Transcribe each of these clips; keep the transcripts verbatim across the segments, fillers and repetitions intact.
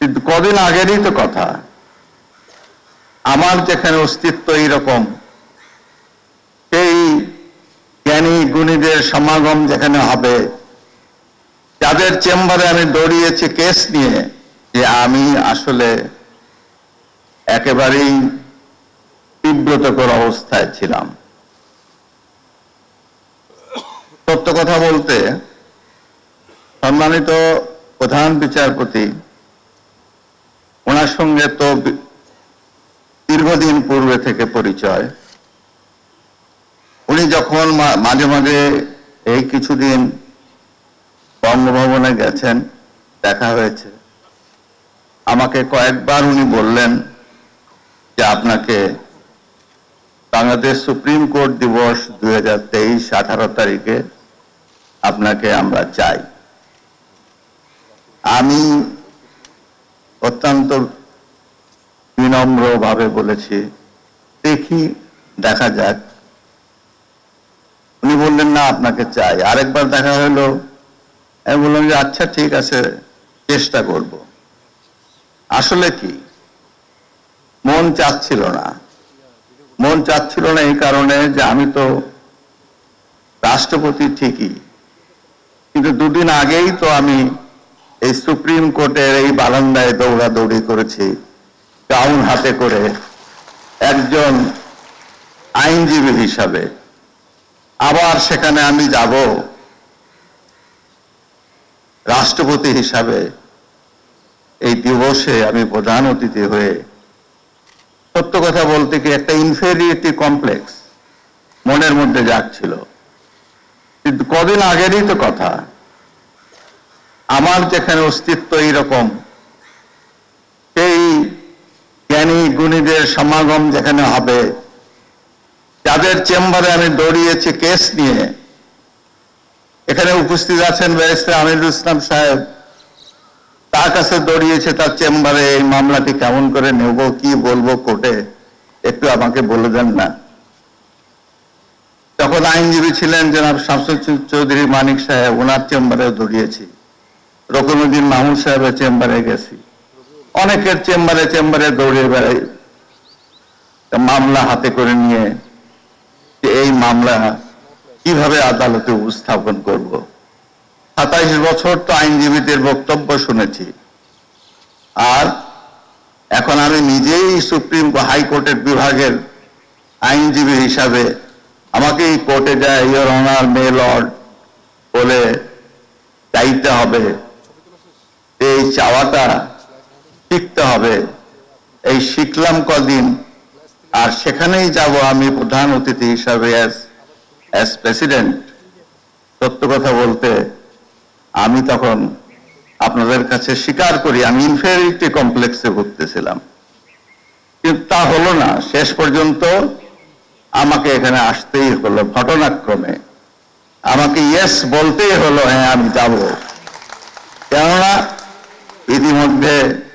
কিন্তু কদিন আগেরই তো কথা, আমার যেখানে অস্তিত্ব এইরকম, সেই জ্ঞানী গুণীদের সমাগম যেখানে হবে, যাদের চেম্বারে আমি দৌড়িয়েছি কেস নিয়ে, যে আমি আসলে একেবারেই তীব্রতর অবস্থায় ছিলাম। সত্য কথা বলতে, সম্মানিত প্রধান বিচারপতি, ওনার সঙ্গে তো দীর্ঘদিন পূর্বে থেকে পরিচয়। উনি যখন মাঝে মাঝে এই কিছুদিন বঙ্গভবনে গেছেন, দেখা হয়েছে, আমাকে কয়েকবার উনি বললেন যে আপনাকে বাংলাদেশ সুপ্রিম কোর্ট দিবস দুই হাজার তেইশ আঠারো তারিখে আপনাকে আমরা চাই। আমি অত্যন্ত বিনম্রভাবে বলেছি, দেখি, দেখা যাক। উনি বললেন না, আপনাকে চাই। আরেকবার দেখা হলো, আমি বললাম যে আচ্ছা ঠিক আছে, চেষ্টা করব। আসলে কি, মন চাচ্ছিল না। মন চাচ্ছিল না এই কারণে যে আমি তো রাষ্ট্রপতি ঠিকই, কিন্তু দুদিন আগেই তো আমি এই সুপ্রিম কোর্টের এই বারান্দায় দৌড়াদৌড়ি করেছি গাউন হাতে করে, একজন আইনজীবী হিসাবে। আবার সেখানে আমি যাব রাষ্ট্রপতি হিসাবে, এই দিবসে আমি প্রধান অতিথি হয়ে। সত্য কথা বলতে কি, একটা ইনফেরিয়রিটি কমপ্লেক্স মনের মধ্যে জাগছিল। কিন্তু কদিন আগেরই তো কথা, আমার যেখানে অস্তিত্ব এইরকম, সেই জ্ঞানী গুণীদের সমাগম যেখানে হবে, যাদের চেম্বারে আমি দৌড়িয়েছি কেস নিয়ে, এখানে উপস্থিত আছেন ব্যারিস্টার আমিরুল ইসলাম সাহেব, তার কাছে দৌড়িয়েছে তার চেম্বারে, এই মামলাটি কেমন করে নেব, কি বলবো কোর্টে, একটু আমাকে বলে দেন না। তখন আইনজীবী ছিলেন জনাব শামসুদ্দিন চৌধুরী মানিক সাহেব, ওনার চেম্বারে দৌড়িয়েছি। রকমউদ্দিন মাহমুদ সাহেবের চেম্বারে গেছি, অনেকের চেম্বারে চেম্বারে দৌড়িয়ে বেড়াই, মামলা হাতে করে নিয়ে যে এই মামলা কিভাবে আদালতে উপস্থাপন করব। সাতাইশ বছর তো আইনজীবীদের বক্তব্য শুনেছি, আর এখন আমি নিজেই সুপ্রিম হাইকোর্টের বিভাগের আইনজীবী হিসাবে আমাকে এই কোর্টে যায় ইয়োর অনার মে লর্ড বলে চাইতে হবে, এই চাওয়াটা শিখতে হবে। এই শিখলাম কদিন, আর সেখানেই যাব আমি প্রধান অতিথি হিসাবে অ্যাজ অ্যাজ প্রেসিডেন্ট। সত্য কথা বলতে, আমি তখন আপনাদের কাছে স্বীকার করি আমি ইনফেরিয়রিটি কমপ্লেক্সে ভুগতেছিলাম, কিন্তু তা হলো না। শেষ পর্যন্ত আমাকে এখানে আসতেই হলো, ঘটনাক্রমে আমাকে ইয়েস বলতেই হলো, হ্যাঁ আমি যাব। কেননা ইতিমধ্যে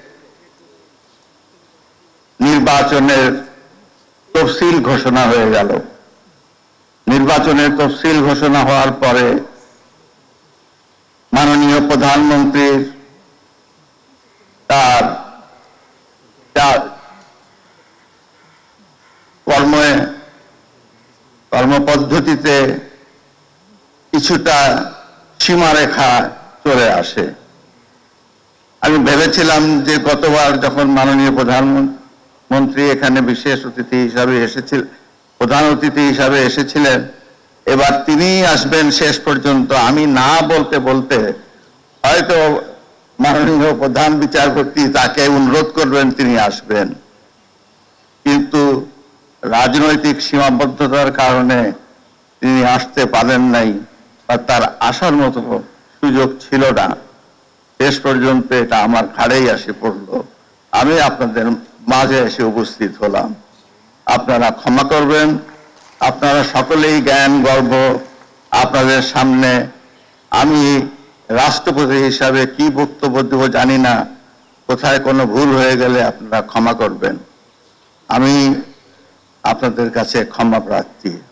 নির্বাচনের তফসিল ঘোষণা হয়ে গেল। নির্বাচনের তফসিল ঘোষণা হওয়ার পরে মাননীয় প্রধানমন্ত্রীর তার কর্মে কর্মপদ্ধতিতে কিছুটা সীমারেখা চলে আসে। আমি ভেবেছিলাম যে গতবার যখন মাননীয় প্রধানমন্ত্রী এখানে বিশেষ অতিথি হিসাবে এসেছিলেন, প্রধান অতিথি হিসাবে এসেছিলেন, এবার তিনিই আসবেন শেষ পর্যন্ত। আমি না বলতে বলতে হয়তো মাননীয় প্রধান বিচারপতি তাকে অনুরোধ করবেন তিনি আসবেন, কিন্তু রাজনৈতিক সীমাবদ্ধতার কারণে তিনি আসতে পারেন নাই, বা তার আসার মতো সুযোগ ছিল না। শেষ পর্যন্ত এটা আমার ঘাড়েই এসে পড়লো, আমি আপনাদের মাঝে এসে উপস্থিত হলাম। আপনারা ক্ষমা করবেন, আপনারা সকলেই জ্ঞান গর্ব। আপনাদের সামনে আমি রাষ্ট্রপতি হিসাবে কি বক্তব্য দেব জানি না, কোথায় কোনো ভুল হয়ে গেলে আপনারা ক্ষমা করবেন। আমি আপনাদের কাছে ক্ষমা প্রার্থী।